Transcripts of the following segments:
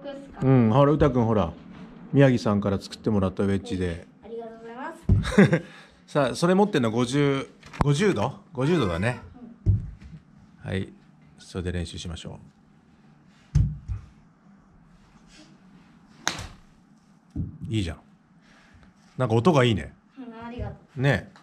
くっすか。 うん、ほら、歌くんほら、宮城さんから作ってもらったウェッジで。 ありがとうございます。 さあ、それ持ってんの50度 ?50 度だね。はい、それで練習しましょう。いいじゃん。なんか音がいいね。 ありがとう。 ね。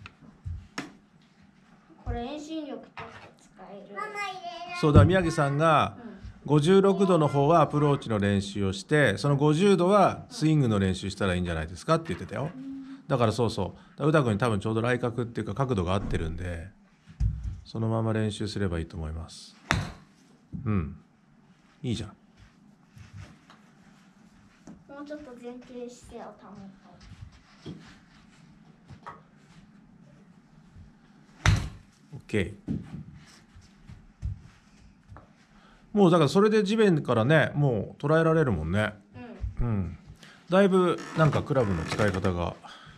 これ遠心力として使える。 そうだ、宮城さんが56度の方はアプローチの練習をして、その50度はスイングの練習したらいいんじゃないですかって言ってたよ。だからそうそう、歌くんに多分ちょうど来角っていうか角度が合ってるんで、そのまま練習すればいいと思います。うん、いいじゃん。 もうちょっと前傾姿勢を保った。 OK。もうだからそれで地面からね、もう捉えられるもんね。うん。だいぶなんかクラブの使い方が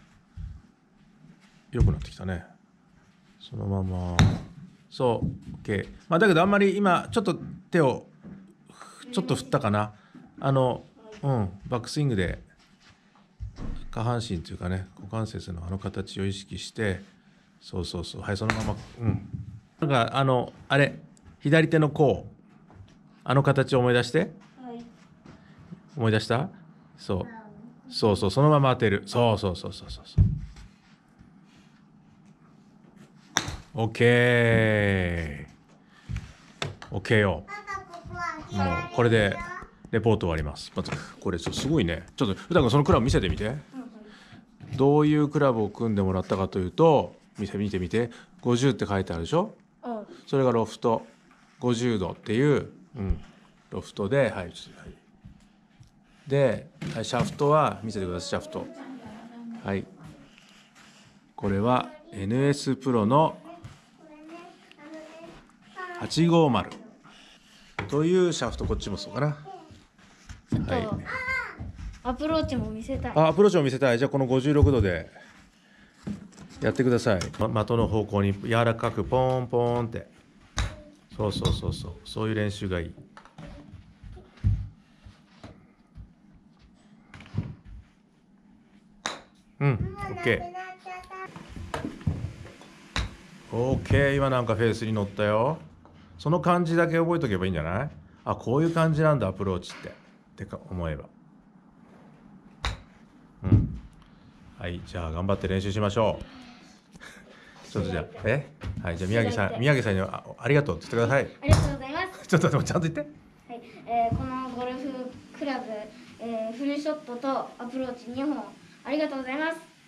良くなってきたね。そのまま。そう、OK。まあだけどあんまり今ちょっと手をちょっと振ったかな。バックスイングで下半身というかね、股関節のあの形を意識して、そうそうそう、はい、そのまま、なんかあれ、左手の甲、あの形を思い出して。 はい。 思い出した？そう。そうそう、そのまま当てる。そうそうそうそうそう。OK。OK よ。もうこれでレポート終わります。まずこれすごいね。ちょっと歌君そのクラブ見せてみて。どういうクラブを組んでもらったかというと、見てみて。50って書いてあるでしょ。それがロフト50度っていう、ロフトで、はい。で、シャフトは見せてください。シャフト。はい。これは NS プロの850というシャフト、こっちもそうかな。 はい。アプローチも見せたい。 アプローチも見せたい。じゃあこの56度でやってください。的の方向に柔らかくポーンポーンって。そうそうそうそう。そういう練習がいい。OK。OK。今なんかフェースに乗ったよ。その感じだけ覚えとけばいいんじゃない？あ、こういう感じなんだ、アプローチってか思えば。はい、じゃあ頑張って練習しましょう。ちょっとじゃあ、はい、じゃあ宮城さんにありがとうって言ってください。 ありがとうございます。 ちょっとでもちゃんと言って。 はい、このゴルフクラブ、フルショットとアプローチ2本ありがとうございます。